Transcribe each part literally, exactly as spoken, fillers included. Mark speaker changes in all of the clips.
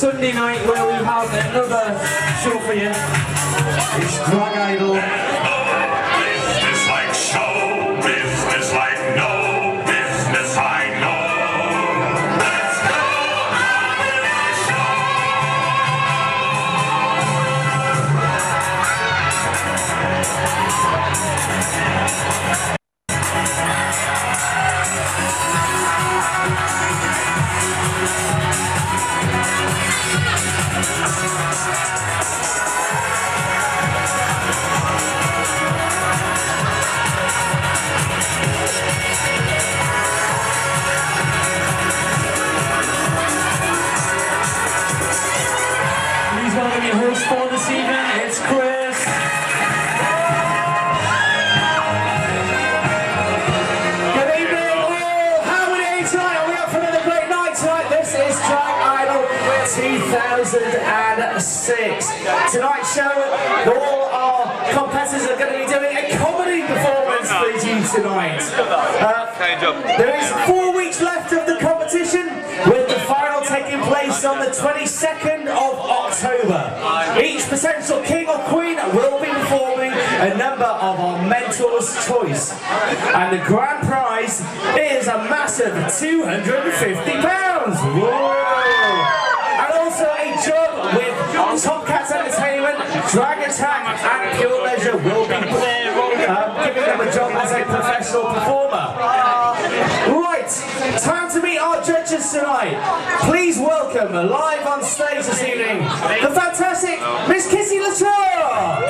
Speaker 1: Sunday night where we have another show for you. It's Drag Idol.
Speaker 2: Business like show, business like no business I know. Let's go have
Speaker 1: Please welcome your host for this evening. It's Chris. Good evening, all. How are we doing tonight? Are we up for another great night tonight? This is Drag Idol two thousand six. Tonight's show, all our competitors are going to be doing a comedy performance for you tonight. Uh, there is four weeks left of the competition, with the final taking place on the twenty-second of October. Each potential king or queen will be performing a number of our mentors' choice. And the grand prize is a massive two hundred and fifty pounds. Whoa! And also a job with Top Cats Entertainment, Drag Attack and Pure Leisure will be um, giving them a job as a professional performer. Right, time to meet our judges tonight. Please welcome, live on stage this evening, the fantastic Miss Kissy Latour.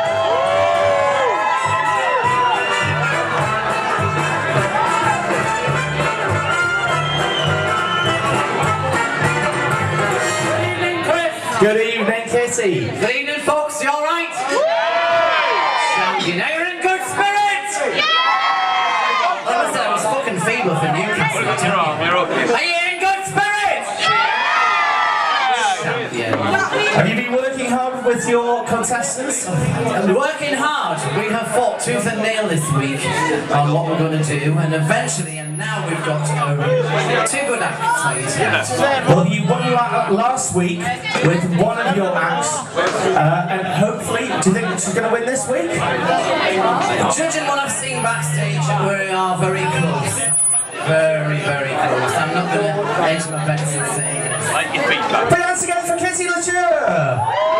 Speaker 1: Good evening, Kitty.
Speaker 3: Good evening, folks. You all right? You know you're in good spirits. Yeah. I must say I was fucking feeble for Newcastle.
Speaker 2: What's wrong? You're okay.
Speaker 3: Are you in good spirits? Yeah.
Speaker 1: Have you been working hard with your contestants?
Speaker 3: And working hard. We have fought tooth and nail this week on what we're going to do, and eventually, and now we've got um, two good acts.
Speaker 1: Well, you won la last week with one of your acts, uh, and hopefully, do you think she's going to win this week?
Speaker 3: Judging what I've seen backstage, we are very close. Very, very close. I'm not going to edge my bets and say this.
Speaker 2: Like your feet back.
Speaker 1: Put your hands together for Kitty Latour!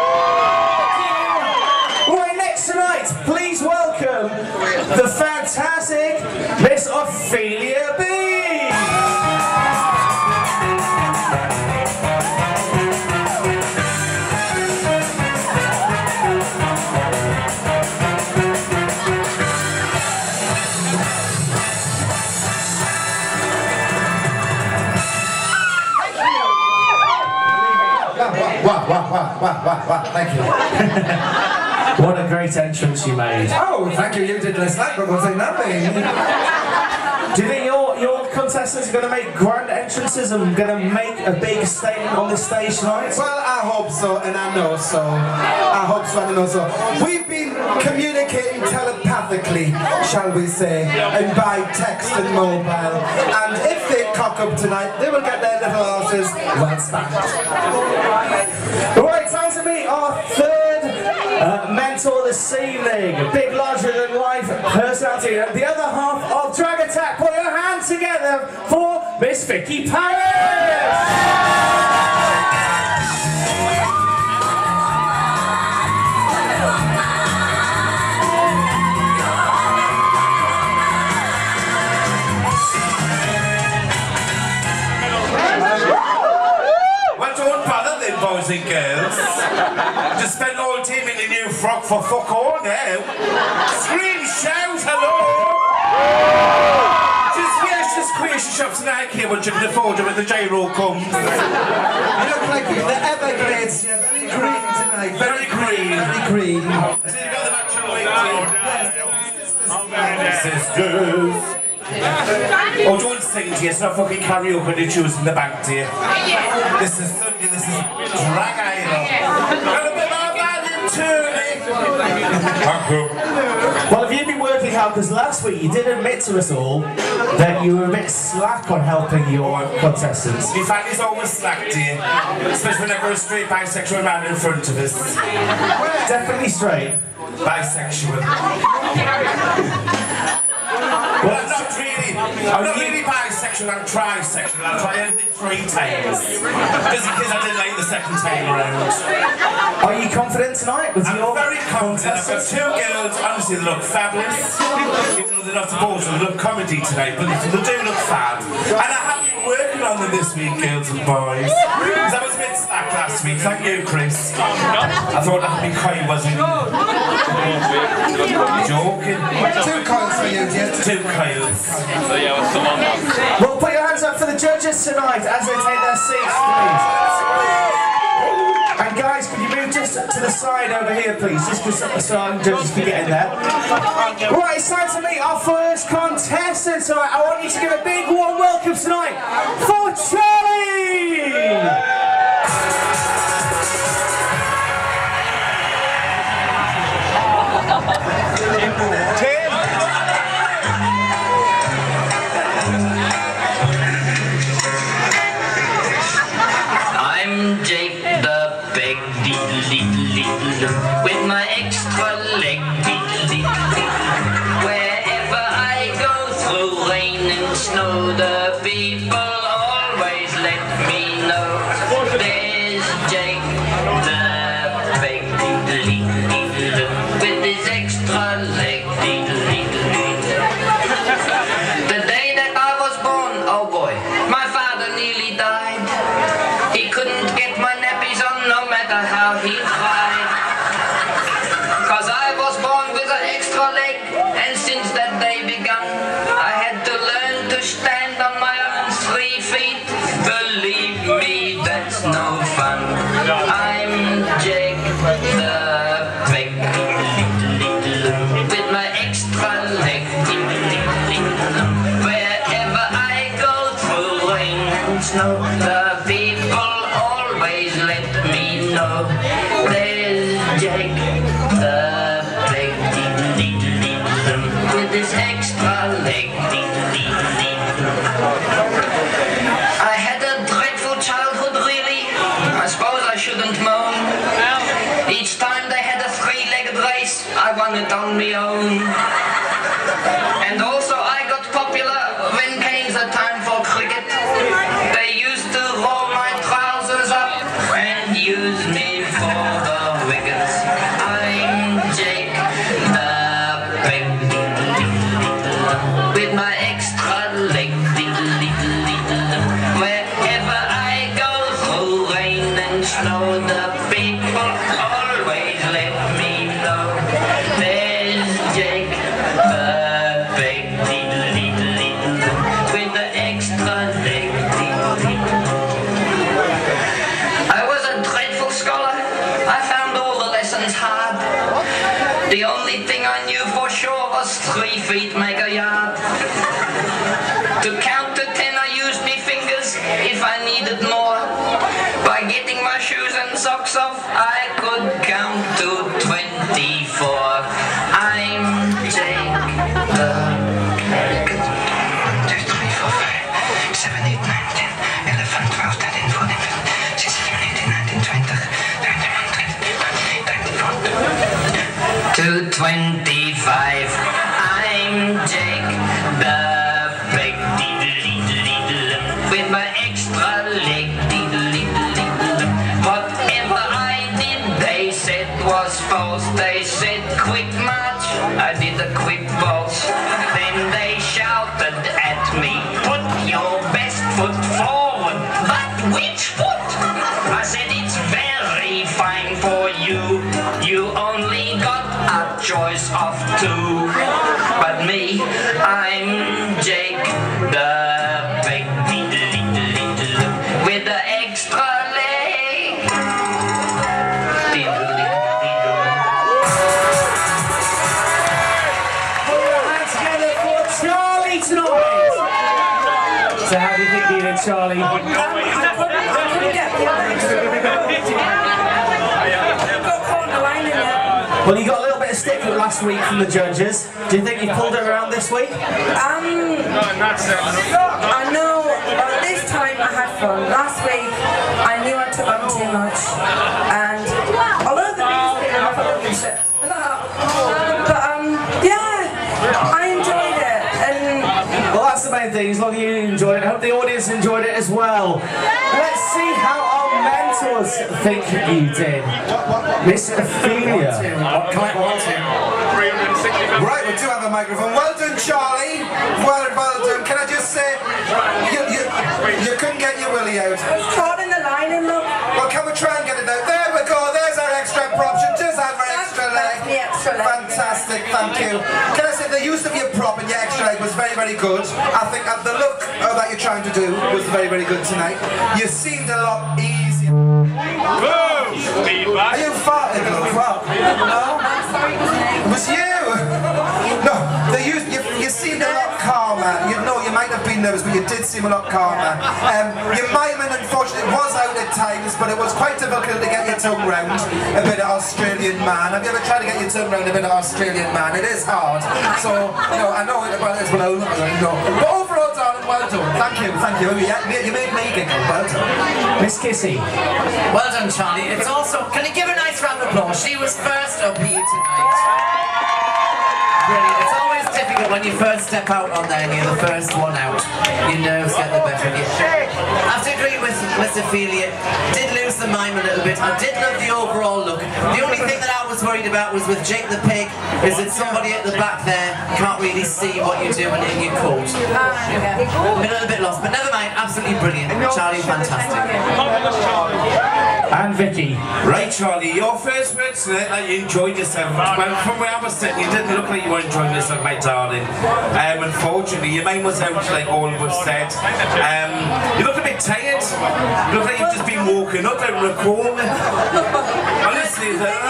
Speaker 1: Right, next tonight, please welcome the fantastic Miss Opelia B!
Speaker 4: Wow, wow, wow, wow, wow, wow, thank you.
Speaker 1: What a great entrance you made.
Speaker 4: Oh, thank you, you did less like, but was I nothing?
Speaker 1: Do you think your, your contestants are going to make grand entrances and going to make a big statement on this stage tonight?
Speaker 4: Well, I hope so, and I know so. I hope so, and I know so. We've been communicating telepathically, shall we say, and by text and mobile. And if they cock up tonight, they will get their little horses well stacked.
Speaker 1: Right, time to meet our third uh, mentor this evening. A big, larger-than-life personality. And the other half of Drag Attack. Put your hands together for Miss Vicky Paris!
Speaker 2: Boys and girls, to spend all team in a new frock for fuck all now. Scream, shout, hello! Just yes, just queer shops and I here what you can afford when the J-roll comes.
Speaker 4: You look like the Everglades, yeah, very green tonight.
Speaker 2: Very green.
Speaker 4: Very green.
Speaker 2: So you got the natural weight sisters. Oh, don't sing to you, it's not fucking karaoke when you're choosing the bank to you. This is Sunday, this is Drag Idol. And a bit more value to me. Thank you.
Speaker 1: Well, have you been working hard? Because last week you did admit to us all that you were a bit slack on helping your contestants.
Speaker 2: My family's always slack, dear. Especially when I got a straight bisexual man in front of us.
Speaker 1: Definitely straight.
Speaker 2: Bisexual. Well, I'm not really. I'm not really bisexual, I'm trisexual. I'll try anything three times. Just in case I didn't like the second time around.
Speaker 1: Are you confident tonight with
Speaker 2: I'm
Speaker 1: your
Speaker 2: very confident. I've got two girls, honestly, they look fabulous. Even though they're not supposed to, they look comedy tonight, but they do look fab. And I have been working on them this week, girls and boys. Because I was a bit slack last week. Thank you, Chris. I thought that would be coy, wasn't it? Joking.
Speaker 4: Two coils for you, dear.
Speaker 2: Two coils.
Speaker 1: Well, put your hands up for the judges tonight as they take their seats, please. And guys, could you move just to the side over here, please? Just because so our judges can get in there. Right, it's time to meet our first contestant tonight. I want you to give a big warm welcome tonight for Charlie!
Speaker 5: I'm Jake the big diddle with my extra leg diddle. Wherever I go through rain and snow, the people always let me know. There's Jake the big diddle with his extra leg diddle. The day that I was born, oh boy, my father nearly died. He couldn't get my nappies on no matter how he tried. Cause I was born with an extra leg, and since that day begun, I had to learn to stand on my own three feet. Believe me, that's no fun. I'm Jake the big with my extra leg. Wherever I go through rain and snow, the people always let me know. There's Jake the big with his extra leg. I had a dreadful childhood, really. I suppose I shouldn't moan. Each time they had a three-legged race, I won it on my own. And also I got popular when came the time for cricket. They used to roll my trousers up and use me for the wickets. I'm Jake the big with my extra leg. Wherever I go through rain and snow, the people always let me know. There's Jake the big with the extra leg. I was a dreadful scholar. I found all the lessons hard. The only thing I knew for sure was three feet make a yard. To count to ten I used me fingers if I needed more. By getting my shoes and socks off I could count to twenty-four. I'm Jake the one, two, three, four, five, seven, eight, nine, ten, eleven, twelve, thirteen, fourteen, fifteen, sixteen, eighteen, nineteen, twenty, twenty-one, twenty-two, twenty-four, to twenty-five. I'm Jake the big with my extra leg. Whatever I did, they said was false. They said quick march, I did a quick waltz. Then they shouted at me, put your best foot forward. But which foot? I said it's very fine for you. You only got a choice of two. But me, I'm Jake the big with the extra leg.
Speaker 1: Put your hands together for Charlie tonight! So how do you think you did, Charlie?
Speaker 6: I couldn't get the got caught in the line in there.
Speaker 1: Well, you got a little bit of stick last week from the judges. Do you think you pulled it around this week?
Speaker 6: Um, I know, but this time I had fun. Last week, I knew I took on too much, and although the biggest thing I thought was shit. But um, yeah, I enjoyed it, and
Speaker 1: well, that's the main thing. As long as you enjoyed it, I hope the audience enjoyed it as well. Let's see how our mentors think you did. Miss Opelia.
Speaker 4: Right, we do have a microphone. Well done, Charlie. Well, well done. Can I just say, you, you, you couldn't get your willy out.
Speaker 6: I was caught in the line and look.
Speaker 4: Well, can we try and get it out? There we go. There's our extra prop. You just have our extra leg.
Speaker 6: The extra leg.
Speaker 4: Fantastic. Thank you. Can I say the use of your prop and your extra leg was very, very good. I think uh, the look uh, that you're trying to do was very, very good tonight. You seemed a lot easier. Are you farting, love? Well, no? It was you. No, they used, you, you seemed a lot calmer. You know, you might have been nervous, but you did seem a lot calmer. Um, your miming, unfortunately, was out at times, but it was quite difficult to get your tongue round a bit of Australian man. Have you ever tried to get your tongue round a bit of Australian man? It is hard. So, you know, I know it well as well. No. But overall, darling, well done. Thank you, thank you. You, you made me giggle. Well done.
Speaker 1: Miss Kissy.
Speaker 3: Well done, Charlie. It's also, can you give a nice round of applause? She was first up here tonight. Brilliant. It's always difficult when you first step out on there and you're the first one out. Your nerves get the better of you. I have to agree with Miss Opelia. Did lose the mime a little bit. I did love the overall look. The only thing that I was worried about was with Jake the Pig, is that somebody at the back there can't really see what you're doing in your coat. I'm a little bit lost, but never mind. Absolutely brilliant. Charlie, fantastic.
Speaker 1: And Vicky.
Speaker 2: Right, Charlie, your first words tonight, like you enjoyed yourself. Well, from where I was sitting, you didn't look like you were enjoying yourself, my darling. Um, unfortunately, your mind was out, like all of us said. Um, you look a bit tired. You look like you've just been woken up out of a coma. Honestly, it's like,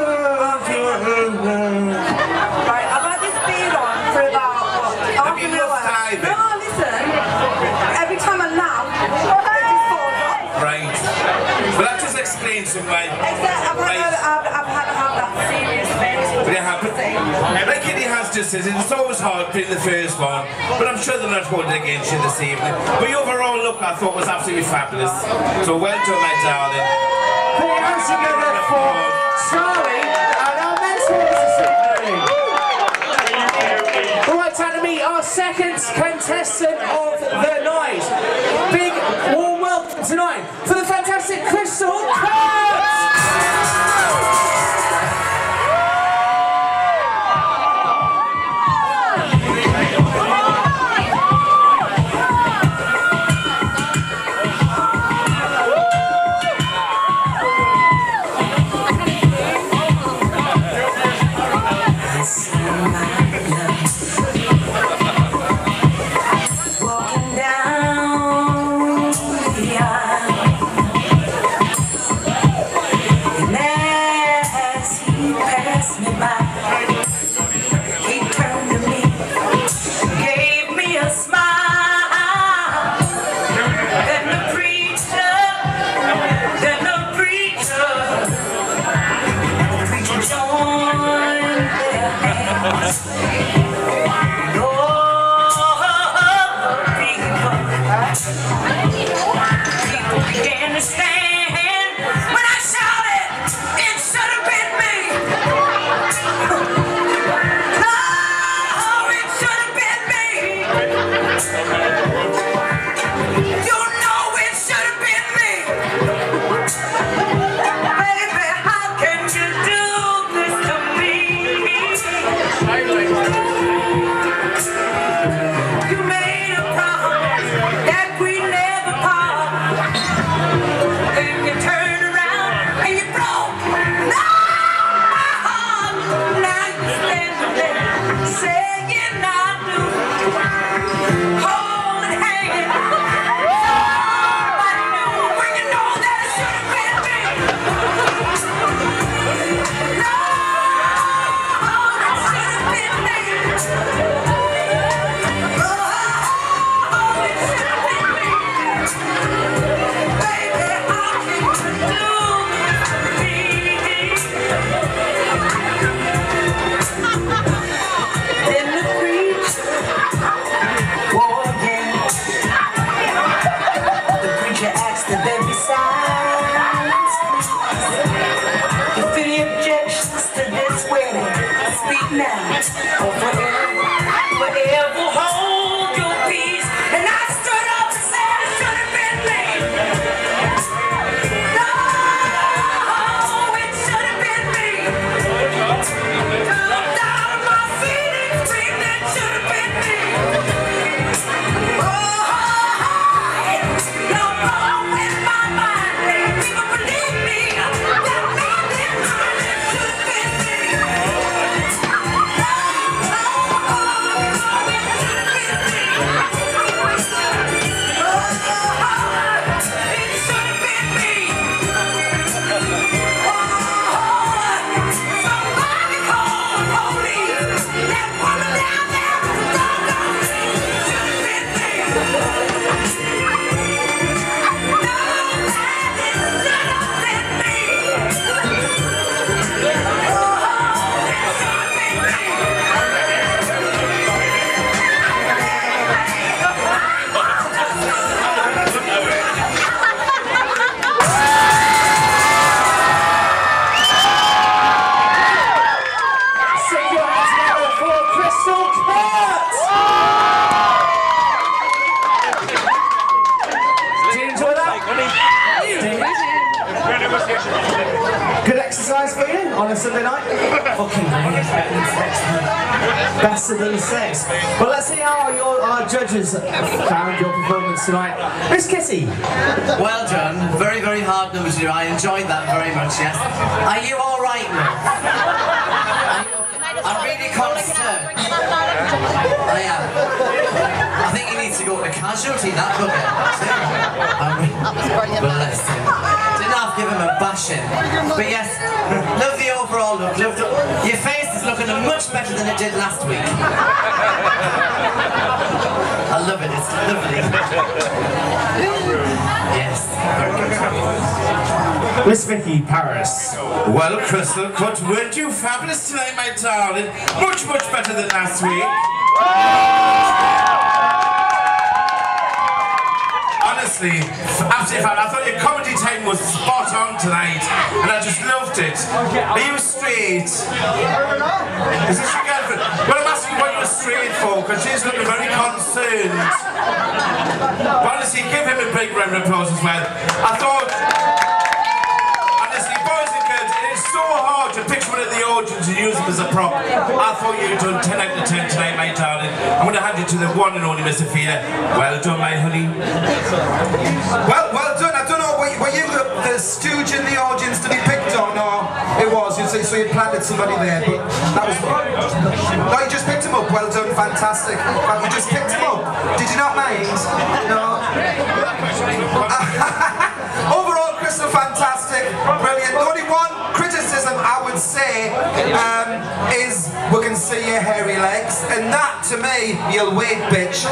Speaker 6: Right, I've had this beard on for about, what, half an hour. No, listen, every time I laugh, it just falls off.
Speaker 2: right. Well, that just explains some way.
Speaker 6: Except I've had,
Speaker 2: Right.
Speaker 6: I've, I've had to have that serious face.
Speaker 2: But it happened. Like Kitty has just said, it's always hard being the first one, but I'm sure they're not holding it against you this evening. But your overall look, I thought, was absolutely fabulous. So well done, my darling.
Speaker 1: Put your hands together for Charlie and our mentors this evening. Alright, time to meet our second contestant of the night. Big warm welcome tonight for the fantastic Crystal Kurtz!
Speaker 6: Walking down the aisle,
Speaker 1: on a Sunday night? Fucking hell, it's better than sex. Better than sex. Well, let's see how your, our judges found your performance tonight. Miss Kitty.
Speaker 3: Well done. Very, very hard number to do. I enjoyed that very much, yes. Are you all right, love? I'm really concerned. I am. I think he needs to go to casualty, that bugger. Bless him. Didn't have to give him a bashing. But yes, love the overall look. Love the, your face is looking much better than it did last week. I love it, it's lovely. Yes, very good.
Speaker 1: Miss Vicky Paris.
Speaker 2: Well, Crystal Cut, weren't you fabulous tonight, my darling? Much, much better than last week. Honestly, absolutely fine. I thought your comedy time was spot on tonight, and I just loved it. Are you straight? Is this your girlfriend? Well, I'm asking what you're straight for, because she's looking very concerned. But honestly, give him a big round of applause as well. I thought... so hard to pick one of the audience and use them as a prop. I thought you'd done ten out of ten tonight, my darling. I'm going to hand you to the one and only Miss Opelia. Well done, my honey.
Speaker 4: Well, well done. I don't know, were, were you the, the stooge in the audience to be picked on, or it was? You see, so you planted somebody there, but that was... No, you just picked him up. Well done, fantastic. But you just picked him up. Did you not mind? No. Overall, Crystal, fantastic, brilliant. The only one criticism I would say um, is we can see your hairy legs, and that to me, you'll wait, bitch.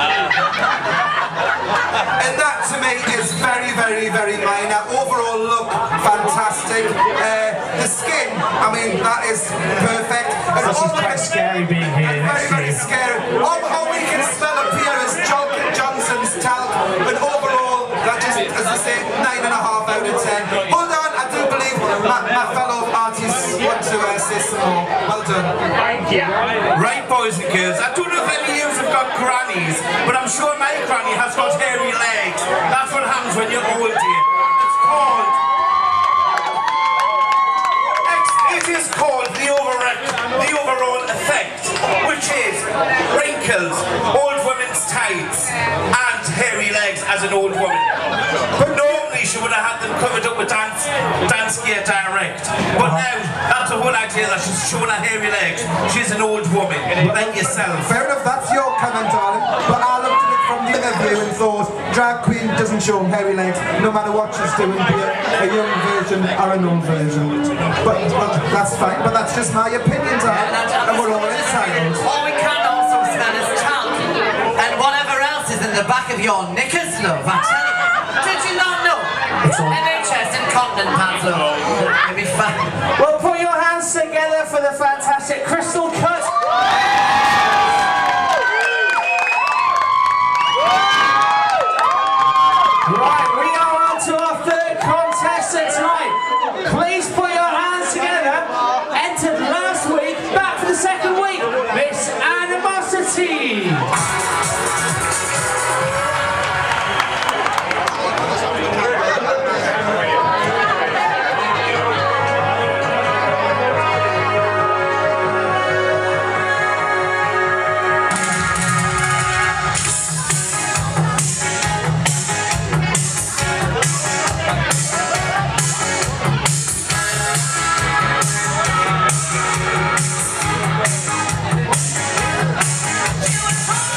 Speaker 4: And that to me is very, very, very minor. Overall look, fantastic. Uh, the skin, I mean, that is perfect. And
Speaker 1: this is quite scary being here.
Speaker 4: Very, very scary. All, all we can smell up here is Johnson Johnson's talc, and overall, that just, as I say, nine and a half out of ten. Hold on, I do believe my, my fellow artists want to uh, say some more. Well done.
Speaker 2: Right, boys and girls, I don't know if any of you have got grannies, but I'm sure my granny has got hairy legs. That's what happens when you're old, dear. It's called... It is called the, overall, the overall effect, which is wrinkles, old women's tights, and hairy legs as an old woman. But normally she would have had them covered up with dance, dance gear direct. But now, that's the whole idea that she's showing her hairy legs. She's an old woman, like yourself.
Speaker 4: Fair enough, that's your comment, darling. But I looked at it from the other view and thought, drag queen doesn't show hairy legs, no matter what she's doing, be it a young version or an old version. But, but that's fine, but that's just my opinion, darling. And we're all entitled.
Speaker 3: All we can also smell is talc. And whatever else is in the back of your knickers, love, I tell you. Did you not know? N H S incontinent pads, love. It'll be fun.
Speaker 1: Well, put your hands together for the fantastic Crystal Cut. Right, we are on to our third contestant tonight. Please put your hands together. Entered last week, back for the second week, Miss Animosity.
Speaker 7: You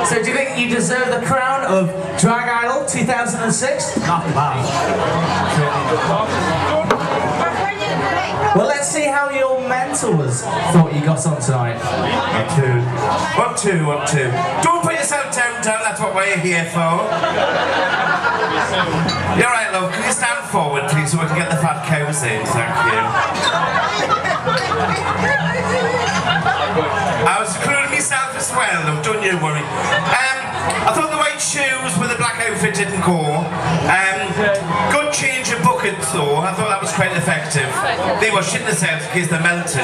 Speaker 1: So do you think you deserve the crown of Drag Idol two thousand six? Not bad. Well, let's see how your mentors thought you got on tonight.
Speaker 2: One, two. One, two, one, two. Don't put yourself down, down, that's what we're here for. You're right, love. Can you stand forward, please, so we can get the fat cows in? Thank you. I was including myself as well, love, don't you worry. Um, I thought the white shoes with the black outfit didn't go. Um, good change of buckets though, I thought that was quite effective. They were shitting themselves in case they melted.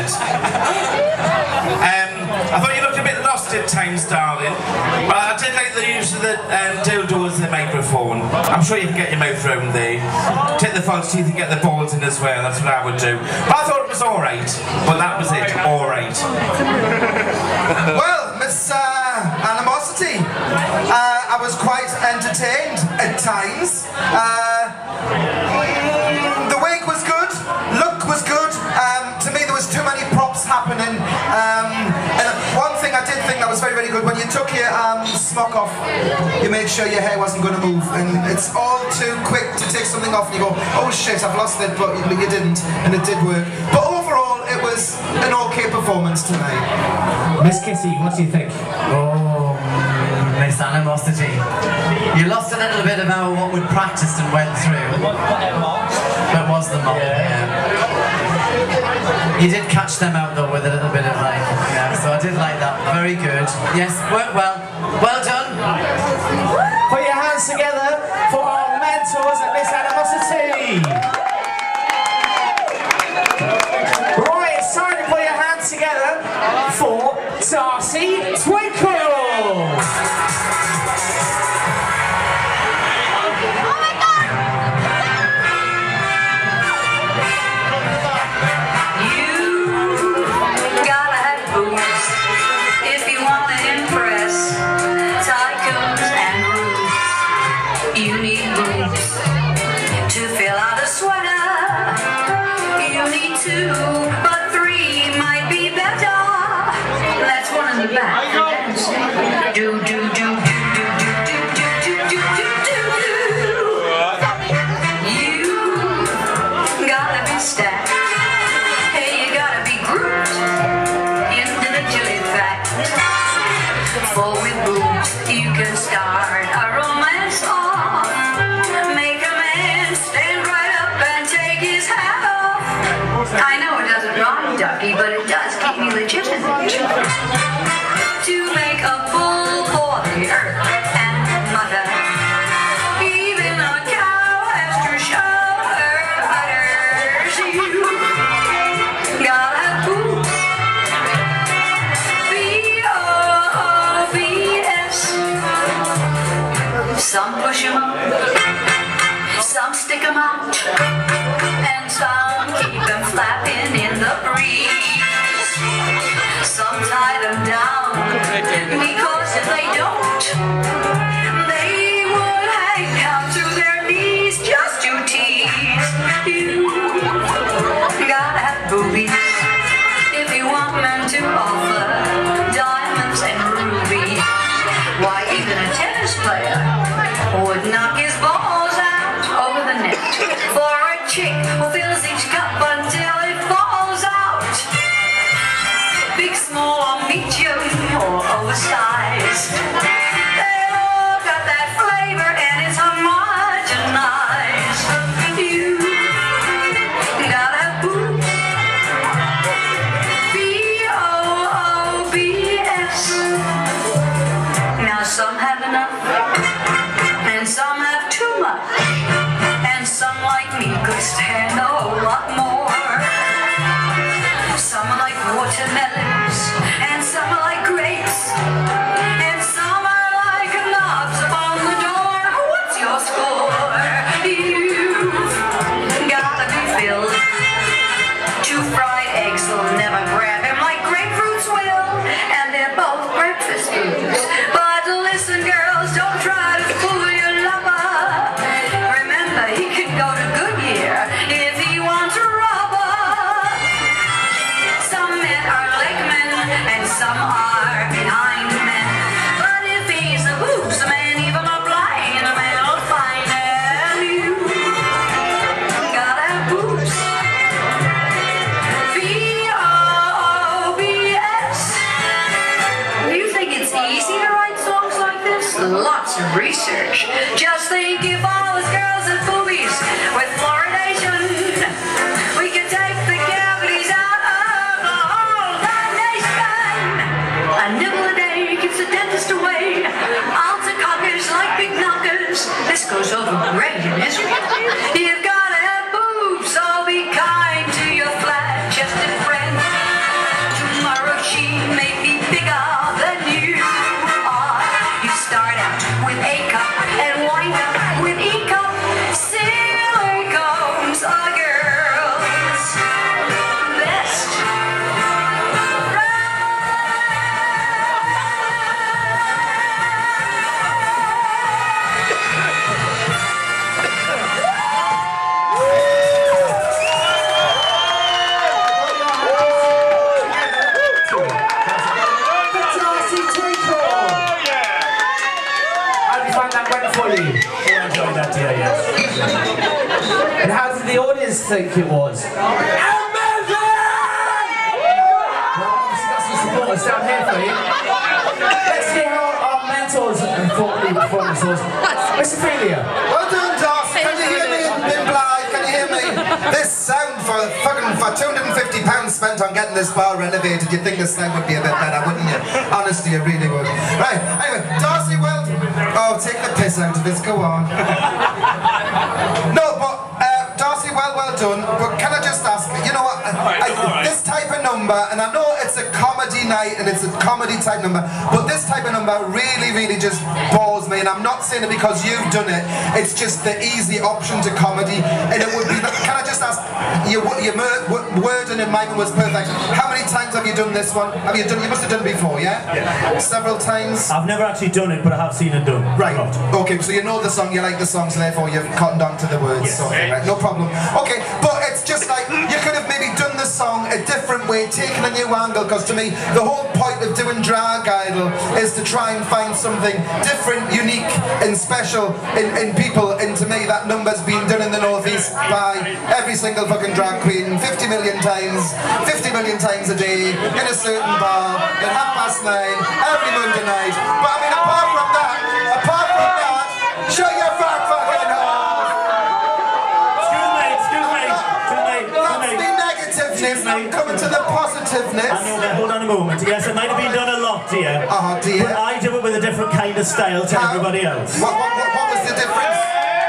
Speaker 2: Um, I thought you looked a bit lost at times, darling. But I did like the use of the um, dildo as the microphone. I'm sure you can get your mouth round there. Take the false teeth and get the balls in as well, that's what I would do. But I thought it was alright. But that was it, alright.
Speaker 4: Well, Miss uh, Animosity, uh, I was quite entertained at times. Uh, mm, the wig was good, look was good. Um, to me, there was too many props happening. Um, and one thing I did think that was very, very good, when you took your um, smock off, you made sure your hair wasn't going to move. And it's all too quick to take something off and you go, oh shit, I've lost it, but you didn't, and it did work. But overall, it was an okay performance tonight.
Speaker 1: Miss Kitty, what do you think?
Speaker 3: Oh, Miss Animosity. You lost a little bit about what we'd practiced and went through. But was the mom, yeah. You did catch them out though with a little bit of like, yeah, so I did like that. Very good. Yes, worked well. Well done.
Speaker 1: Put your hands together for our mentors at Miss Animosity. Right, it's time to put your hands together for Darcy Twinkle.
Speaker 7: Two, but three might be better. That's one in the back. Do do do do do do do do do do do. You gotta be stacked. Hey, you gotta be grouped individually fact. Before we boot, you can start a romance off. Make a man stand right up and take his hat off. I know it doesn't rhyme, Ducky, but it does keep me legitimate. To make a bull boy earth and mother. Even a cow has to show her udders. You gotta have boots. B O O B S. Some push 'em up, some stick 'em out, and some keep them flapping in the breeze. Some tie them down, because if they don't, they would hang down to their knees just to tease. You gotta have boobies if you want men to offer diamonds and rubies. Why, even a tennis player would knock his balls out over the net for a chick who fills each cup until it falls out. Big, small, or medium, or oversized. They all got that flavor and it's homogenized. You gotta have boobs. B O O B S. Now some have enough, and some have too much, and some like me could stand a whole lot more. Some are like watermelons, and some are like grapes, and some are like knobs on the door. What's your score? You've gotta be filled. Two fried eggs will never grab him like grapefruits will, and they're both breakfast foods. But listen, girls, don't try to fool your lover. Remember, he can go to Goodyear if he wants a rubber. Some men are leg men, and some are behind men. But if he lots of research. Just think if all us girls had boobies with fluoridation, we could take the cavities out of the whole damn nation. A nibble a day keeps the dentist away. Ounce of cockers like big knockers. This goes over great in Israel. You've got to have boobs, so be kind to your flat-chested friend. Tomorrow she may be bigger than you are. You start out with A cup and wind up with E cup. Silicone's a girl's best
Speaker 1: And how did the audience think it was? Amazing! Well, obviously that's the supporters down here for you. Let's hear how our mentors and thought lead performance was. Mister Opelia.
Speaker 4: Well done, Darcy. Can you hear me in Blythe? Can you hear me? This sound for fucking for two hundred and fifty pounds spent on getting this bar renovated, you'd think this sound would be a bit better, wouldn't you? Honestly, you really would. Right, anyway, Darcy, well, oh, take the piss out of this, go on. No, but, uh, Darcy, well, well done, but can I just ask, you know what, I, I, this type of number, and I know it's a comedy night and it's a comedy type number, but this type of number really, really just bores me, and I'm not saying it because you've done it, it's just the easy option to comedy, and it would be, can I just ask, your, your wording in mine was perfect, how many times have you done this one? Have you done, you must have done it before, yeah? Yeah. Several times?
Speaker 8: I've never actually done it, but I have seen it done.
Speaker 4: Right, okay, so you know the song, you like the song, so therefore you've cottoned on to the words, yes. Sort of thing, right? No problem. Okay, but it's just like, you could have maybe done the song a different way, taken a new angle, because to me, the whole point of doing Drag Idol is to try and find something different, unique, and special in, in people, and to me, that number's been done in the North East by every single fucking drag queen, fifty million times, fifty million times a day, in a certain bar, at half past nine, every Monday night. But I mean, apart from that, apart from that, shut your fat fucking hole!
Speaker 8: Excuse me, excuse me, excuse me,
Speaker 4: That's the negativeness, I'm coming to the positiveness.
Speaker 8: I know that, hold on a moment. Yes, it might have been done a lot, dear.
Speaker 4: Oh dear.
Speaker 8: But I do it with a different kind of style to
Speaker 4: How?
Speaker 8: everybody else.
Speaker 4: What, what, what, what was the difference?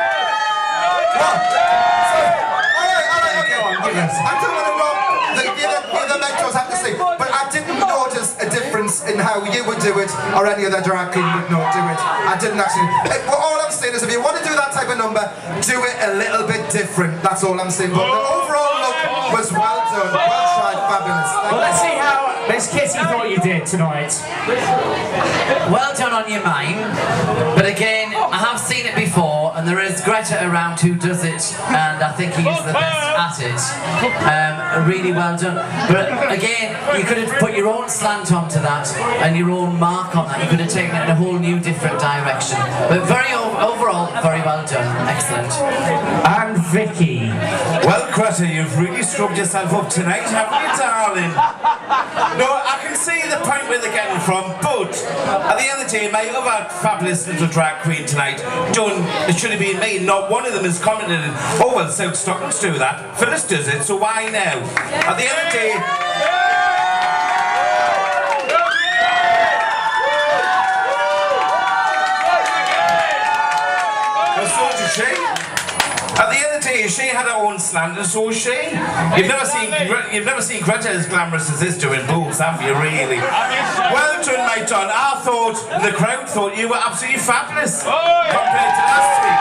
Speaker 4: What? So, alright, alright, okay. okay. I don't want to rob the, the, the other mentors have to say, but I didn't notice a difference in how you would do it or any other drag queen would not do it. I didn't actually. It, well, all I'm saying is if you want to do that type of number, do it a little bit different. That's all I'm saying. But the overall look was well done, well tried, fabulous. Thank
Speaker 1: Well, let's see how Miss Kitty thought you did tonight.
Speaker 3: Well done on your mime, but again, I have seen it before, and there is Greta around who does it, and I think he's the best at it. Um, really well done. But again, you could have put your own slant onto that, and your own mark on that. You could have taken it in a whole new different direction. But very overall, very well done. Excellent.
Speaker 1: And Vicky.
Speaker 2: Well, Greta, you've really scrubbed yourself up tonight, haven't you, darling? No, I can see the point where they're getting from, but at the end of the day, my other fabulous little drag queen tonight, done, it should have been me, not one of them has commented, oh well, South Stockton's do that, Phyllis does it, so why now? At the end of the day, so did she. At the end of the day, she had her own slander, so she. You've never seen you've never seen Greta as glamorous as this doing boobs, have you, really? Well done, mate, Don. I thought, the crowd thought you were absolutely fabulous compared to last week.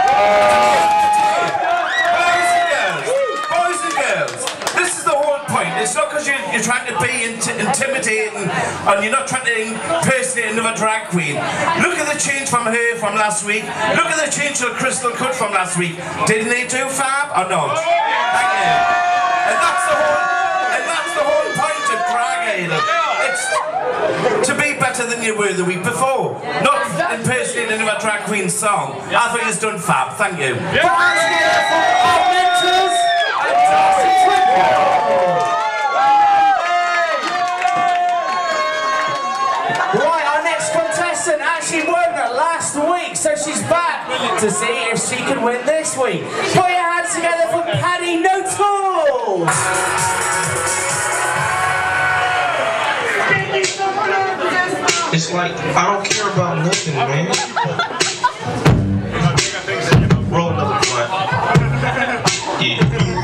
Speaker 2: Boys and girls, boys and girls, this is the whole point. It's not because you're, you're trying to be int intimidating and you're not trying to impersonate another drag queen. Look at the change from her from last week. Look at the change to Crystal Cut from last week. Didn't they do fab or not? Thank you. And that's the whole, and that's the whole point of Drag Idol. It's to be better than you were the week before. Not impersonating another drag queen song. I thought you've done fab. Thank you.
Speaker 1: Our mentors and Darcy Twinkle. Right, our next contestant actually won she's back to see if she can win this week. Put your hands together for Paddy No Tools!
Speaker 9: It's like, I don't care about nothing, man. Roll another blunt. Yeah.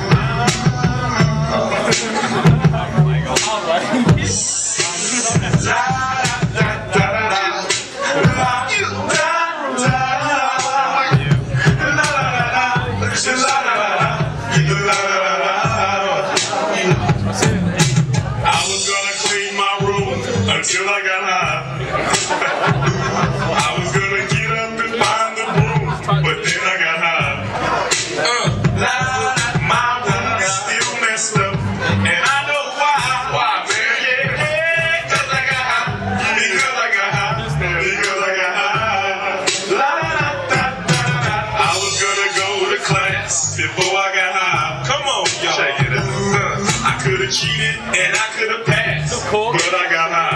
Speaker 10: Until I got high. I was gonna get up and find the broom, but then I got high. Uh, my room is still messed up, and I know why. Why, man? Yeah, yeah, cause I got high. Because I got high. Because I got high. La, da, da, da, da. I was gonna go to class before I got high. Come on, y'all. Check it out. Uh, I could've cheated and I could've passed, but I got high.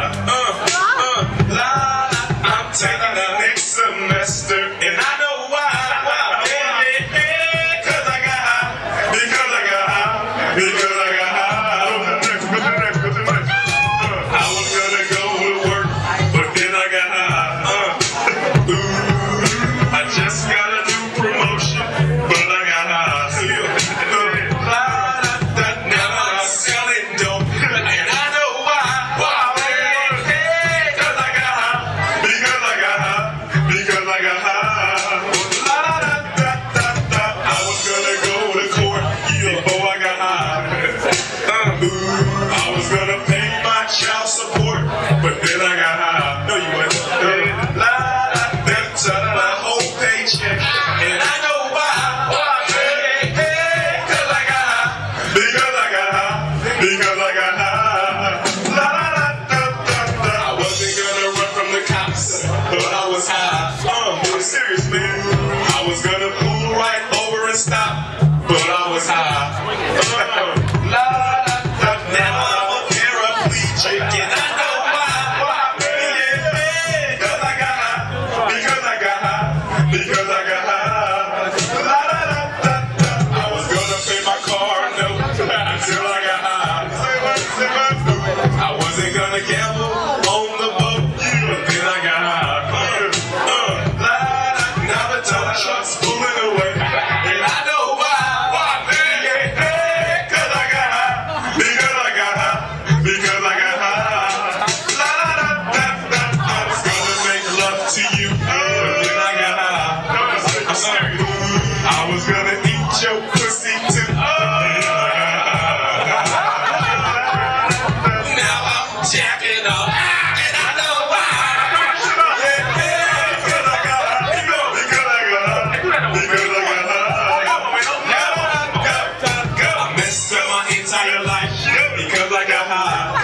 Speaker 10: Taking the next semester, and I know why. Why? Yeah, yeah, yeah, cause I got high. Because I got high. Because I got high. I was gonna go to work, but then I got high. Uh, ooh, I just got a new promotion, but I got high. Now I'm selling dope, and I know why. Why? Child support, but then I got high. No, you wasn't. Uh, that's my whole paycheck, and I know why. Why? Hey, hey, cause I got high. Because I got high. Because I got high. La, da, da, da, da, da. I wasn't gonna run from the cops, but I was high. Um, seriously, I was gonna pull right over and stop, but I was high. Uh, la, da, da, now I'm chicken, I know why, why, yeah, yeah, cause I got high, because I got high, because I got high, la da da da da. I was gonna pay my car note until I got high. I wasn't gonna gamble on the boat, but then I got high. Uh, uh, la da, now the tow truck's pulling away, and I know why, why, yeah, yeah, cause I got high, because I got high, because I got to you, but then I got high. I'm sorry. I was gonna eat your pussy too. Now I'm jacking off, and I know why. Yeah, yeah, because I got high. Because I got high. Because I got high. I messed up my entire life because I got high.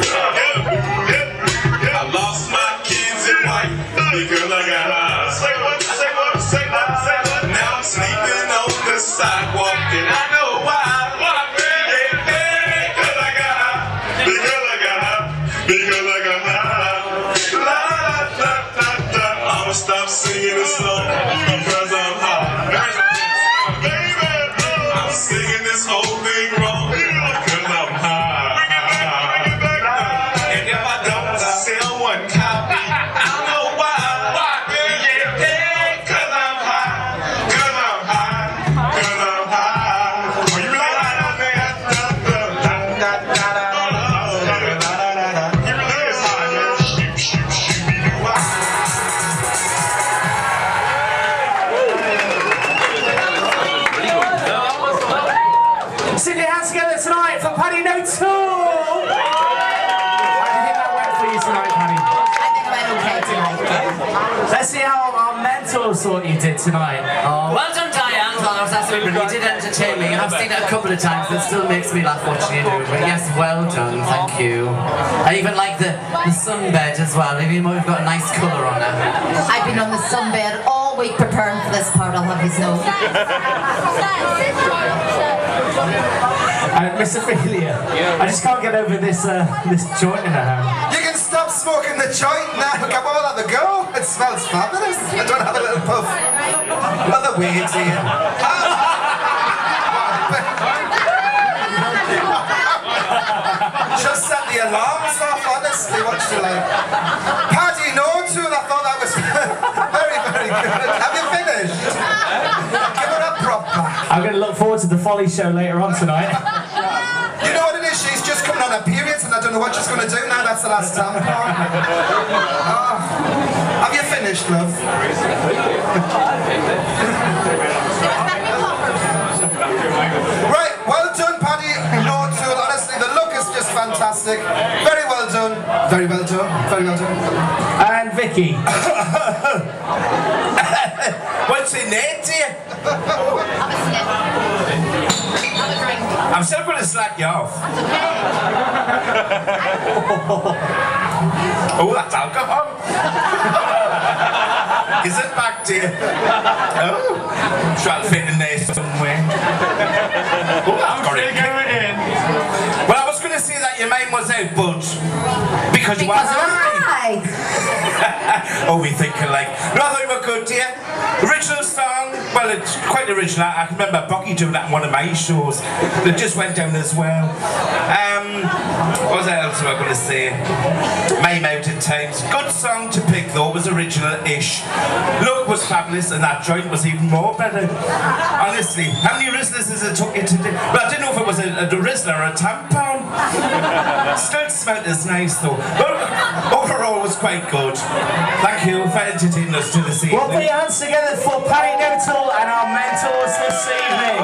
Speaker 10: I lost my kids and wife because I got high. Say what, say what, say what, say what. Now I'm sleeping on the sidewalk and I know why. Why, yeah, yeah, cause I got high. Because I got high. Because I got high. La, la, la, la, la. I'ma stop singing this song because I'm high. Baby, I'm singing this whole thing wrong because I'm high. And if I don't sell one copy, I know why.
Speaker 1: Sit your hands together tonight for Paddy No Tools! How do you think that went for you tonight, Paddy?
Speaker 11: I think I went okay tonight.
Speaker 1: Let's see how our mentors thought you did tonight.
Speaker 3: Oh, well done, Diane. Well, that was absolutely brilliant. You did entertain me. I've seen it a couple of times, but it still makes me laugh watching you do it. But yes, well done, thank you. I even like the, the sunbed as well, even though we've got a nice colour on it.
Speaker 11: I've been on the sunbed all week preparing for this part, I'll have you know.
Speaker 1: Uh, Miss Opelia, I just can't get over this uh, this joint in her hand.
Speaker 4: You can stop smoking the joint now. Come on, have a go. It smells fabulous. I don't have a little puff. Other weeds here. Just set the alarms off, honestly. What's you like? Paddy, no tool. I thought that was very, very good. Have you finished? Give her a prop back.
Speaker 1: I'm going to look forward to the Folly show later on tonight.
Speaker 4: You know what it is? She's just coming on her periods and I don't know what she's going to do now. That's the last time. Oh. Have you finished, love? Right, well done, Paddy. No tool. Honestly, the look is just fantastic. Very well done. Very well done. Very well done.
Speaker 1: And Vicky.
Speaker 2: What's in there, dear?
Speaker 11: Have a sip. Have a drink.
Speaker 2: I'm still going to slack you off. Oh, that's alcohol. Is it back, dear? Oh, try to fit in there somewhere. Oh, I've got it.
Speaker 8: Going in.
Speaker 2: Well, I was going to say that your name was out, but because you
Speaker 11: Because
Speaker 2: wasn't.
Speaker 11: I.
Speaker 2: Oh, we think alike. No, I thought you were good, dear. Original song, well, it's quite original. I can remember Bucky doing that in one of my shows. It just went down as well. Um, what else am I going to say? May Mountain Times. Good song to pick, though. It was original-ish. Look was fabulous, and that joint was even more better. Honestly, how many Rizzlers has it took you to do? Well, I didn't know if it was a, a Rizzler or a tampon. Still smelled as nice, though. But overall, it was quite good. Thank you for entertaining us to this evening.
Speaker 1: We'll put your hands together for Paddy Newton and our mentors this evening.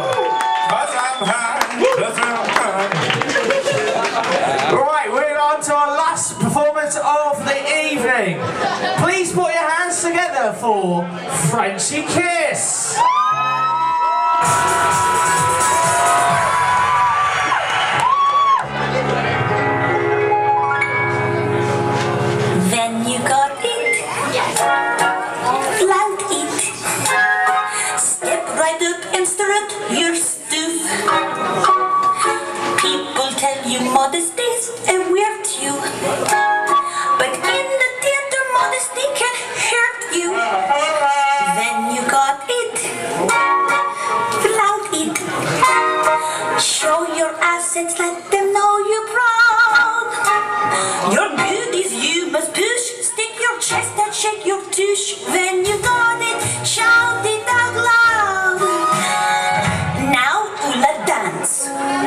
Speaker 1: Right, we're on to our last performance of the evening. Please put your hands together for Frenchie Kiss.
Speaker 7: Then you got it, flanked it, step right up and strut your stuff. People tell you modesty is a virtue, but in the theater modesty can hurt you. Then you got it, flanked it, show your assets, let them know you're proud. Your goodies you must push, stick your chest and shake your tush. When you got it, shout it out loud. Now, Ola, dance.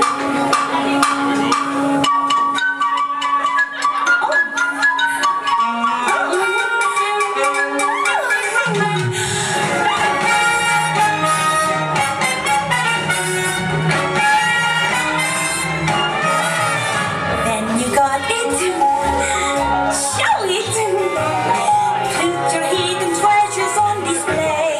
Speaker 7: Then you got it, show it. Put your hidden treasures on display.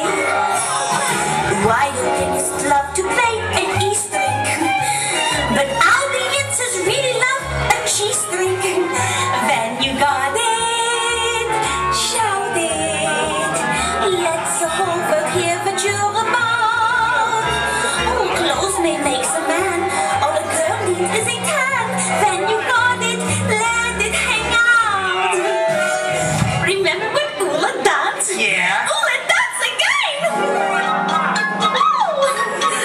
Speaker 7: Violinists love to play an E string, but audiences really love a G string. Then you got it, shout it. Let's the whole world hear what you're about. Oh, clothes may make a man, all a girl needs is a tan. Then you got it, let it hang out. Remember Ula dance?
Speaker 2: Yeah.
Speaker 7: Ula dance again! Oh!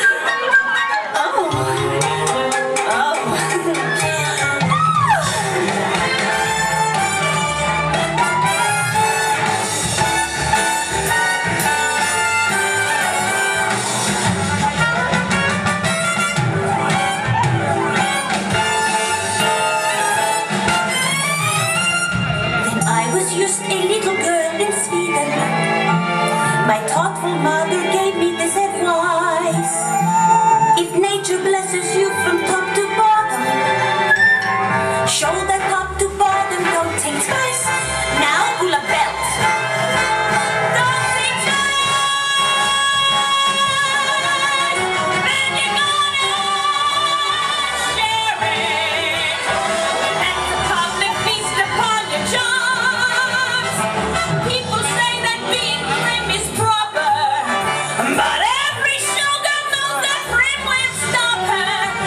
Speaker 7: Then I was just a little girl in Sweden. My thoughtful mother gave me this advice. If nature blesses you from top to bottom, show that top to bottom, don't think twice. Now, Ula belt. Don't think twice. Then you're gonna share it. Let the public feast upon your charms. People say that being prim is proper, but every showgirl knows that prim will stop her.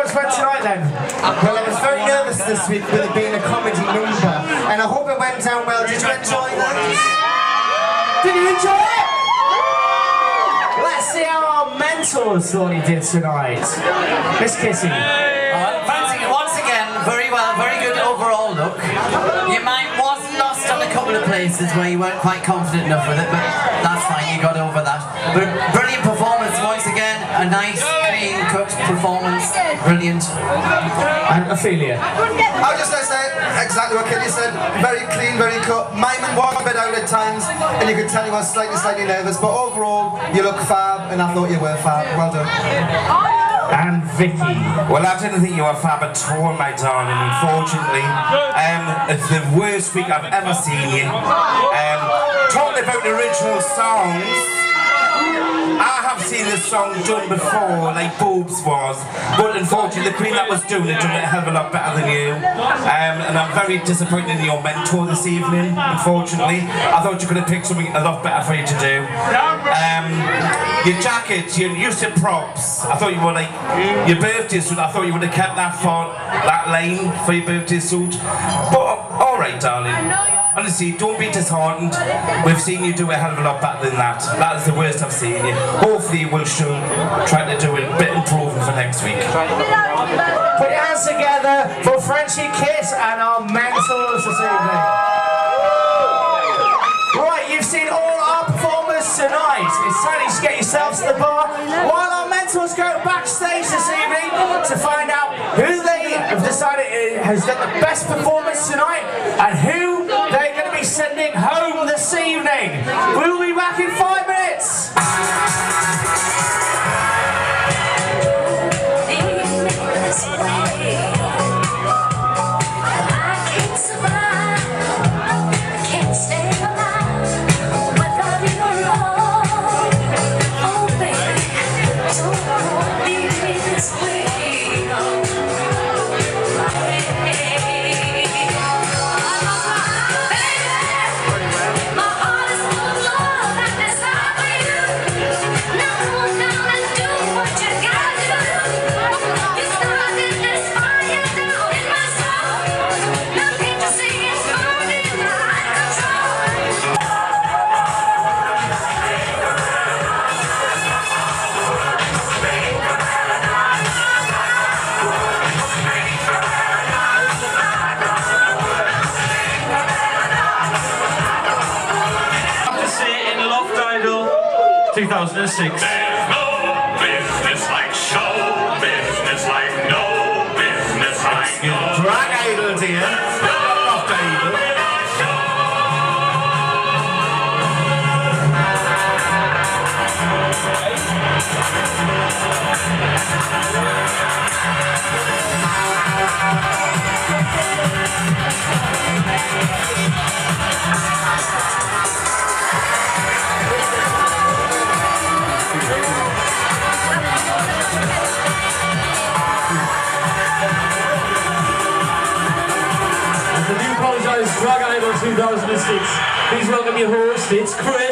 Speaker 1: performance went tonight then?
Speaker 4: Well, I was very nervous this week with it being a comedy number, and I hope it went down well. Did you enjoy that?
Speaker 1: Did you enjoy it? Let's see how our mentors thought he did tonight. Miss Kissy.
Speaker 3: Uh, fancy once again, very well, very good overall look. Your mind was lost on a couple of places where you weren't quite confident enough with it, but that's fine, you got over that. But brilliant performance once again, a nice, clean cut performance, brilliant.
Speaker 1: And Opelia.
Speaker 4: I was just going to say exactly what Kelly said. Very clean, very cut. Mine was a bit out at times, and you could tell you was slightly, slightly nervous. But overall, you look fab, and I thought you were fab. Well done.
Speaker 1: And Vicky.
Speaker 2: Well, I didn't think you were fab at all, my darling, unfortunately. Um, it's the worst week I've ever seen you. Um, talking about original songs, I have seen this song done before, like Boobs was, but unfortunately the queen that was doing it done it a hell of a lot better than you. Um, and I'm very disappointed in your mentor this evening, unfortunately. I thought you could have picked something a lot better for you to do. Um, your jacket, your use of props, I thought you were like, your birthday suit, I thought you would have kept that for that lane for your birthday suit. But alright, darling. Honestly, don't be disheartened. We've seen you do a hell of a lot better than that. That is the worst I've seen you. Hopefully you will soon try to do a bit improvement for next week.
Speaker 1: Put your hands together for Frenchie Kiss and our mentors this evening. Right, you've seen all our performers tonight. It's time to get yourselves to the bar while our mentors go backstage this evening to find out who they have decided has done the best performance tonight and who they're going to be sending home this evening. We'll be back in five minutes.
Speaker 8: two thousand six.
Speaker 10: There's no business like show business, like no business like no.
Speaker 2: Drag idols here. Loft idol.
Speaker 8: Drag Idol two thousand six. Please welcome your host, it's Chris.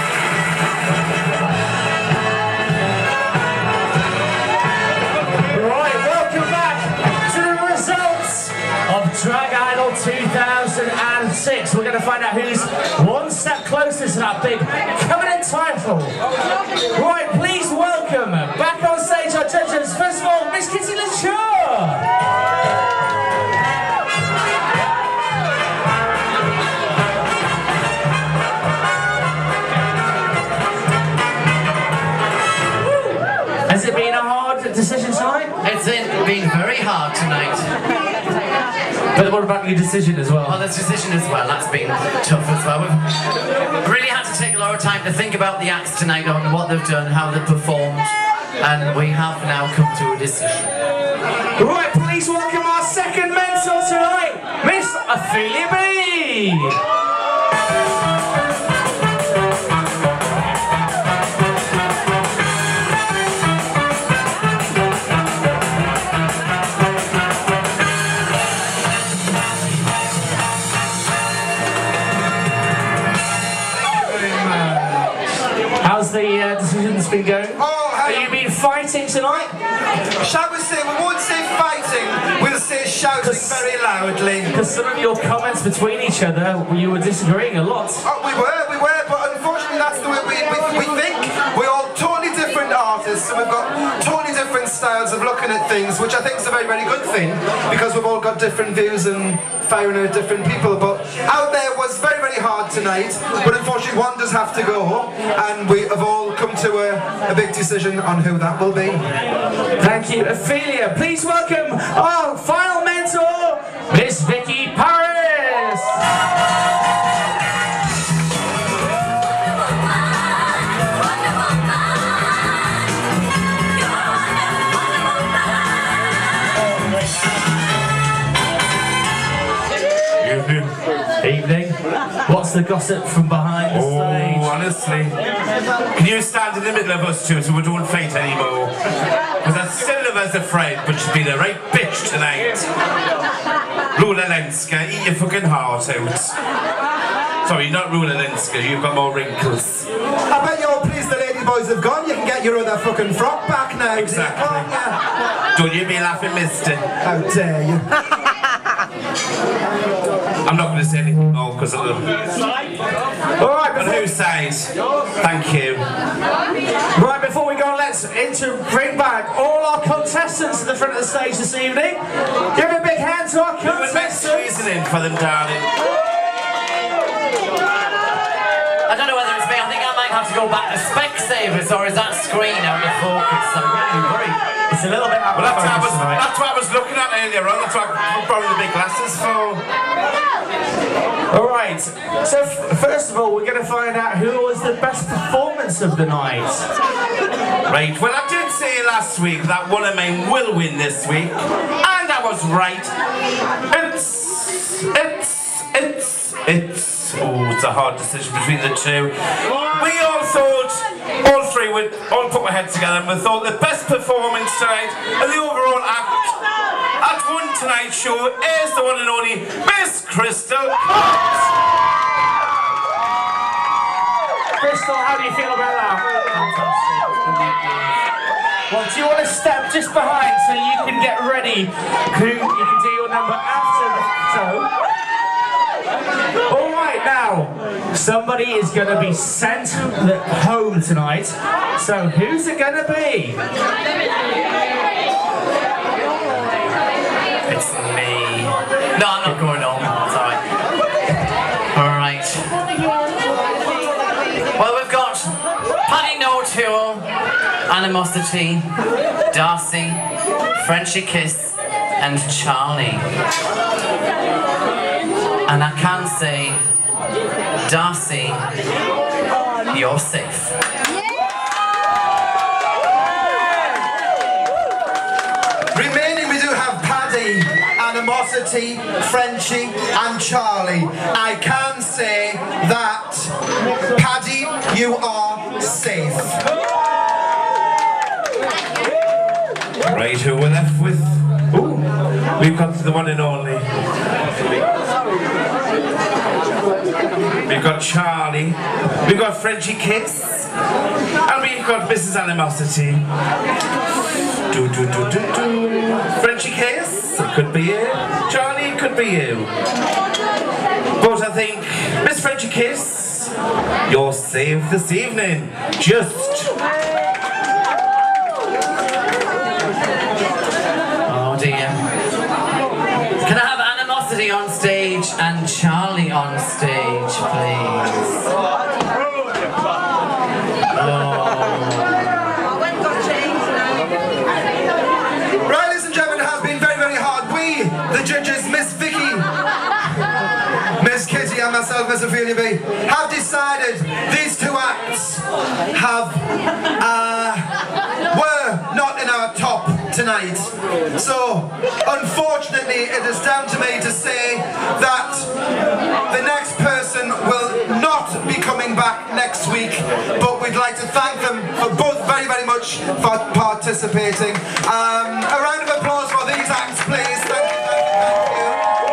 Speaker 1: Right, welcome back to the results of Drag Idol two thousand six. We're going to find out who's one step closer to that big covenant title. Right, please welcome back on stage our judges. First of all, Miss Kitty LaChure. Has it been a hard decision tonight?
Speaker 3: It's been very hard tonight.
Speaker 1: But what about your decision as well?
Speaker 3: Well, the decision as well, that's been tough as well. We've really had to take a lot of time to think about the acts tonight, on what they've done, how they've performed, and we have now come to a decision.
Speaker 1: Right, please welcome our second mentor tonight, Miss Opelia B.
Speaker 8: How's the uh, decisions been going?
Speaker 4: Oh,
Speaker 1: Have you been fighting tonight?
Speaker 4: Shall we say, we won't say fighting, we'll say shouting very loudly.
Speaker 1: Because some of your comments between each other, you were disagreeing a lot.
Speaker 4: Oh, we were, we were, but unfortunately that's the way we, we, we think. We're all totally different artists, and we've got totally different styles of looking at things, which I think is a very, very good thing, because we've all got different views and firing at different people. But out there was very, very hard tonight, but unfortunately one does have to go, and we have all come to a, a big decision on who that will be.
Speaker 1: Thank you, Opelia. Please welcome our final mentor, Miss Vicky Paris.
Speaker 2: Evening.
Speaker 1: Evening. What's the gossip from behind the
Speaker 2: Oh,
Speaker 1: stage?
Speaker 2: honestly. Can you stand in the middle of us two so we don't fight anymore? Because I'm still of us afraid, but she's been a right bitch tonight. Rula Lenska, eat your fucking heart out. Sorry, not Rula Lenska, you've got more wrinkles.
Speaker 4: I bet you're pleased the lady boys have gone. You can get your other fucking frock back now.
Speaker 2: Exactly.
Speaker 4: Can't you?
Speaker 2: Don't you be laughing, mister.
Speaker 4: How dare you?
Speaker 2: I'm not going to say anything more because of them.
Speaker 1: Alright,
Speaker 2: On whose side? Thank you.
Speaker 1: right, before we go, let's into bring back all our contestants to the front of the stage this evening. Give a big hand to our
Speaker 2: Who was best
Speaker 1: contestants.
Speaker 2: reasoning for them, darling?
Speaker 3: I don't know whether it's me. I think I might have to go back to Specsavers, or is that screen out of focus? I'm really worried.
Speaker 1: It's a little bit out
Speaker 2: Well,
Speaker 1: of
Speaker 2: that's what, I
Speaker 1: focus
Speaker 2: was,
Speaker 1: tonight.
Speaker 2: that's what I was looking at earlier on. That's what I'm borrowing the big glasses for.
Speaker 1: Alright, so f first of all, we're going to find out who was the best performance of the night.
Speaker 2: Right, well, I did say last week that one of mine will win this week, and I was right. It's, it's, it's, it's. Oh, it's a hard decision between the two. We all thought, all three would all put our heads together, and we thought the best performance tonight and the overall act at One Tonight Show is the one and only Miss Crystal Cox.
Speaker 1: Crystal, how do you feel about that? Fantastic. Well, do you want to step just behind so you can get ready? You can do your number after the show. Alright, now, somebody is going to be sent home tonight. So, who's it going to be?
Speaker 3: It's me. No, I'm not going home. It's alright. Alright. Well, we've got Paddy No-Tool, Animosity, Darcy, Frenchie Kiss, and Charlie. And I can say, Darcy, you're safe.
Speaker 4: Remaining, we do have Paddy, Animosity, Frenchie, and Charlie. I can say that, Paddy, you are safe.
Speaker 2: Right, who we're left with? Ooh, we've come to the one and only. We've got Charlie, we've got Frenchie Kiss, and we've got Missus Animosity. Do do do do do. Frenchie Kiss, it could be you. Charlie, it could be you. But I think, Miss Frenchie Kiss, you're safe this evening. Just.
Speaker 3: Oh dear. Can I have Animosity on stage and Charlie on stage, please?
Speaker 4: Right, ladies and gentlemen, it has been very, very hard. We, the judges, Miss Vicky, Miss Kitty, and myself, Miss Opelia B, have decided these two acts have, uh, were not in our top tonight. So, unfortunately, it is down to me to say that the next person will not be coming back next week, but we'd like to thank them for both very, very much for participating. Um, a round of applause for these acts, please. Thank you, thank you,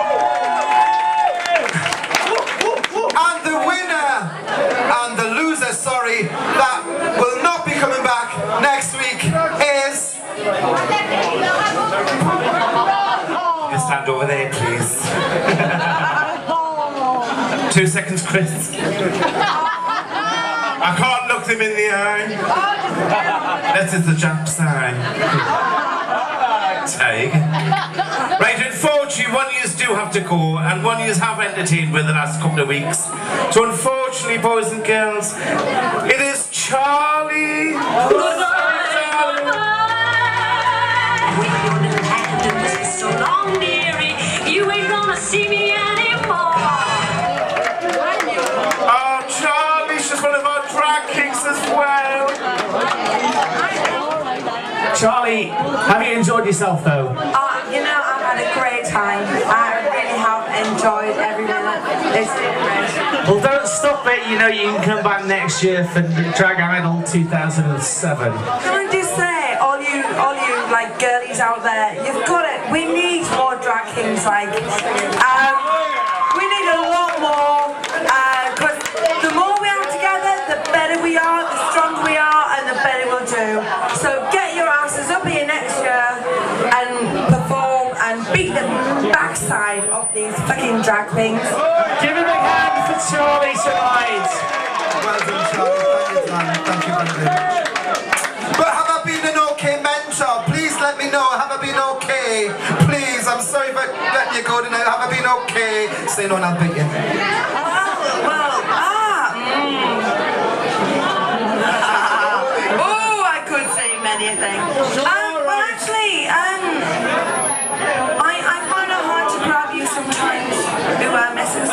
Speaker 4: thank you. And the winner, and the loser, sorry, that will not be coming back next week is...
Speaker 2: stand over there, please. Two seconds, Chris. I can't look them in the eye. This is the Jap's eye. Take. Right, unfortunately, one of yous do have to go, and one of yous have entertained with the last couple of weeks. So unfortunately, boys and girls, it is Charlie.
Speaker 7: So long, dearie, you ain't gonna see me anymore.
Speaker 2: Oh, Charlie's just one of our drag kings as well.
Speaker 1: Charlie, have you enjoyed yourself though?
Speaker 6: Uh, you know, I've had a great time. I really have enjoyed every minute. It's been great.
Speaker 1: Well, don't stop it. You know, you can come back next year for Drag Idol two thousand seven.
Speaker 6: Can I just say, all you, all you like girlies out there, you've got it. We need more drag kings. Like, um, we need a lot more. Because uh, the more we are together, the better we are, the stronger we are, and the better we'll do. So get your asses up here next year and perform and beat the backside of these fucking drag queens.
Speaker 1: Give him a hand for Charlie tonight.
Speaker 4: Well done, Charlie. Thank you, man. Thank you very much. But have I been an okay mentor? Please let me know. Have I been okay? Please, I'm sorry for letting you go tonight. Have I been okay? Say no and I'll beat you.
Speaker 6: Well, well, ah. Mm. Oh, I could say many things. Um, well, actually, um, I, I find it hard to grab you sometimes. Who are missus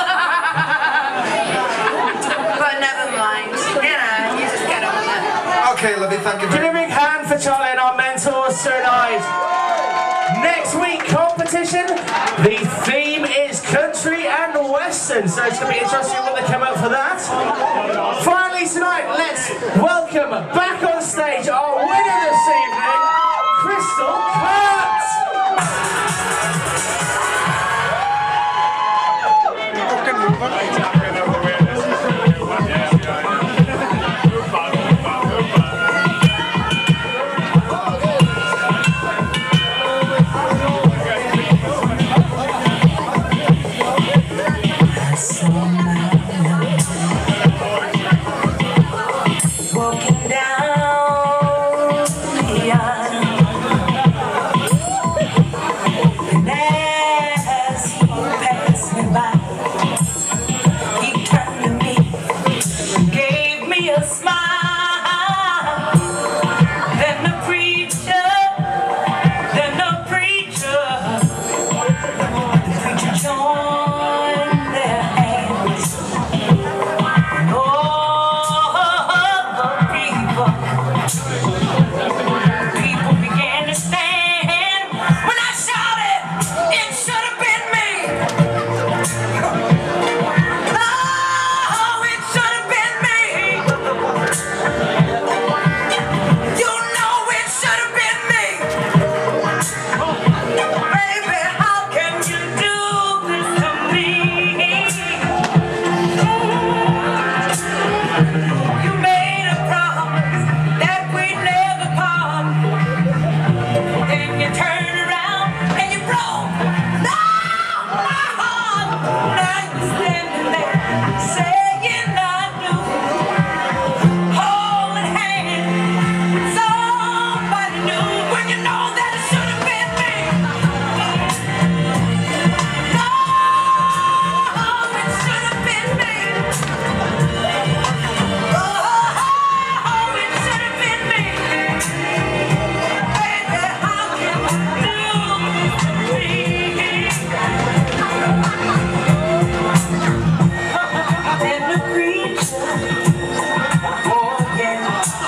Speaker 6: But never mind. You know, you just get on with it.
Speaker 4: Okay, lovey, thank you
Speaker 1: Give
Speaker 4: very
Speaker 1: a
Speaker 4: much.
Speaker 1: big hand for Charlie and our mentors tonight. Next week, competition. The theme is country and western, so it's going to be interesting when they come out for that. Finally tonight, let's welcome back on stage our winner this evening, Crystal Kurt.
Speaker 6: Walking down the aisle, and as he passed me by, he turned to me, gave me a smile. Then the preacher, then the preacher, the preacher joined their hands. And all the people, people began to stand when I shouted, it should have been me. Oh, it should have been me. You know it should have been me. Baby, how can you do this to me? You made a promise that we'd never part. Then you turned around and you broke my heart. Now you're standing there saying I knew, holding hands with somebody new, when you know that it should have been me. No, it should have been me. Oh, it should have been me. Baby, how can you do this to me? Then the preacher, oh yeah,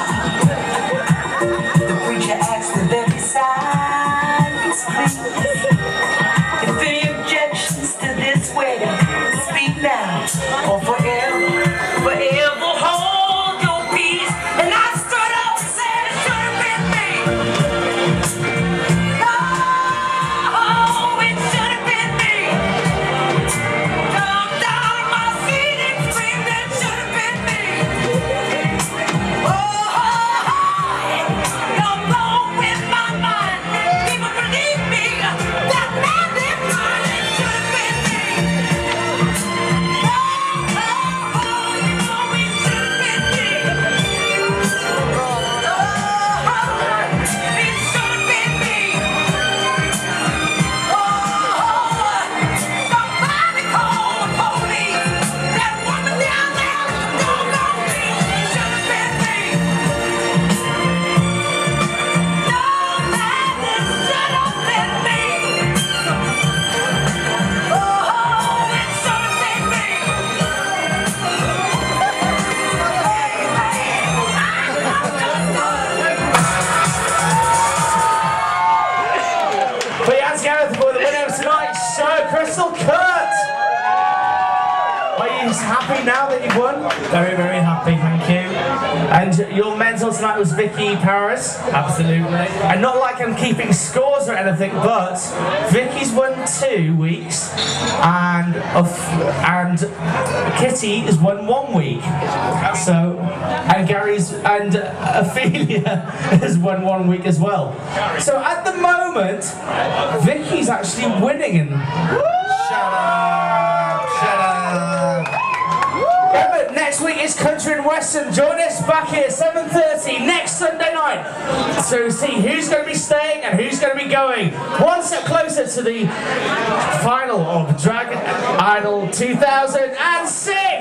Speaker 6: the preacher asked the very silence, please. If any objections to this wedding, speak now or forever, forever hold your peace. And I stood up and said it should have been me. No, it should have been me. Jumped down on my feet and screamed it should have been me. Oh, I'm blown with my mind. People believe me.
Speaker 1: together for the winner of tonight's show, Crystal Kurt. Are you happy now that you've won?
Speaker 8: Very, very happy, thank you.
Speaker 1: And your mentor tonight was Vicky Paris.
Speaker 8: Absolutely.
Speaker 1: And not like I'm keeping scores or anything, but Vicky's won two weeks, and and Kitty has won one week. So, and Gary's and Opelia has won one week as well. So at the moment, Vicky's actually winning. And
Speaker 4: Shut up! Shut up!
Speaker 1: remember, next week is Country and Western. Join us back here, seven thirty, next Sunday night. So see who's going to be staying and who's going to be going. One step closer to the final of Drag Idol two thousand six.